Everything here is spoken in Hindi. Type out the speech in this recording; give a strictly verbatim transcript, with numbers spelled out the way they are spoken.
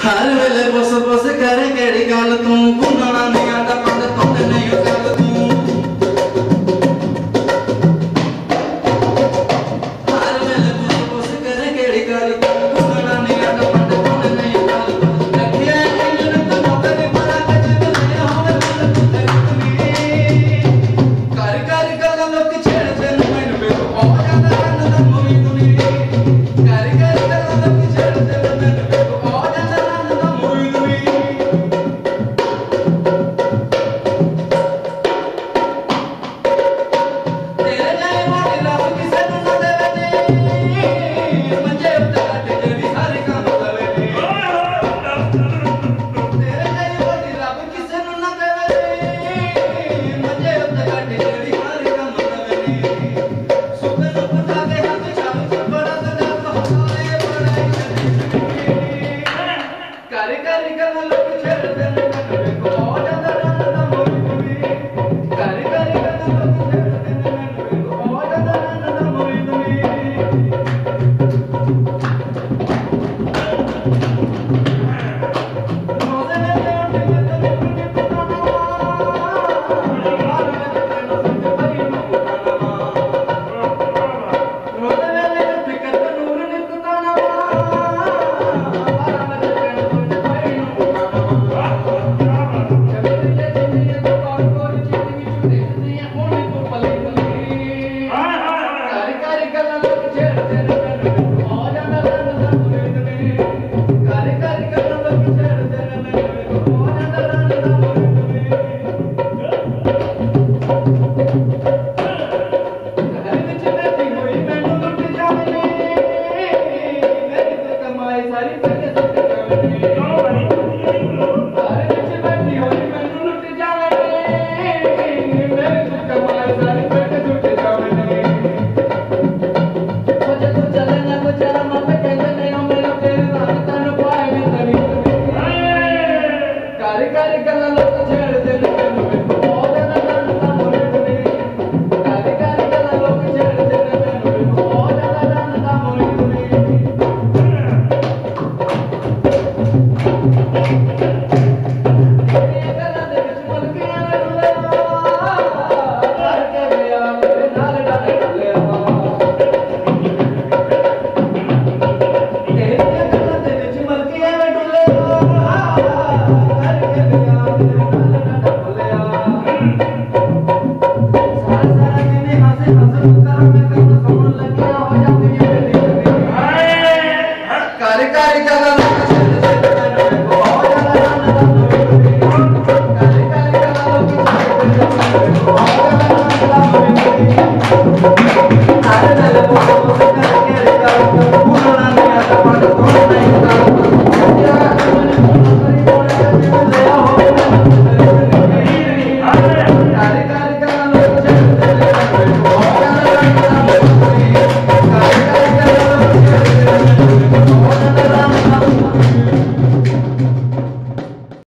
हर वेले बस बस करे केड़ी गल तू गुंदना नहीं आंदा पंद तुंद नहीं गल तू हर वेले बस बस करे केड़ी गल तू गुंदना नहीं आंदा पंद तुंद नहीं गल तू रखिया इंजन तो नौकरी बड़ा कच ले होवे तुंद कर कर गल लोग छेड़ते मैनू पे ओ जांदा रंग दा मूवी दुनी कर कर गल लोग छेड़ते मैनू पे ओ जांदा रंग दा मूवी दुनी तेरे जाए मोटी रब किसे नू ना देवे नी मंजे उत्ते काटे जेड़ी सारी काम लवे नी तेरे जाए मोटी रब किसे नू ना देवे नी मंजे उत्ते काटे जेड़ी सारी काम लवे नी सुख नू पुठा दे हाथ छाव च बड़ा सदा होए बड़ाई चली कर कर गल लोग छेड़ते मैनू पे ओ जांदा रंग दा मूवी दुनी कर कर गल लोग छेड़ते मैनू पे ओ जांदा रंग दा मूवी दुनी मोदे ने उठ के तने पुनी पुताना हार में तेनो संग पई नु पुताना मोदे ने उठ के तनूर ने पुताना हार में तेनो संग पई नु पुताना कभी ले जिंदगी तो कौन कोरी जिंदगी चू देखदी है ओने तो पली पली कर कर गल लोग छेड़ते मैनू पे ओ जांदा रंग दा मूवी दुनी कर कर गल लोग छेड़ते मैनू पे ओ जांदा रंग दा मूवी दुनी घर विच बैठी होई मैनू लुट जावे नी मेरी तो कमाई सारी पैसे सुट जावे नी घर विच बैठी होई मैनू लुट जावे नी मेरी तो कमाई सारी पैसे सुट जावे नी ओ जे तू चले ना को चला मत कहंदे नहीं ओ मेरे तेरे रंग तन पाए में तरी कर कर गल लोग छेड़ते मैनू पे ओ जांदा रंग दा मूवी दुनी कर कर गल लोग छेड़ते मैनू पे ओ जांदा रंग दा मूवी दुनी तेरी गल्लां दे विच मुल्कियां ने रुलिया करके विया तेरे नाल डाले डुलिया तेरी गल्लां दे विच मुल्कियां ने रुलिया करके विया तेरे नाल डाले डुलिया सारा सारा दिन हंसे हंस कर मैं कम सोन लगिया हो जाती है मेरी कर कर गल लोग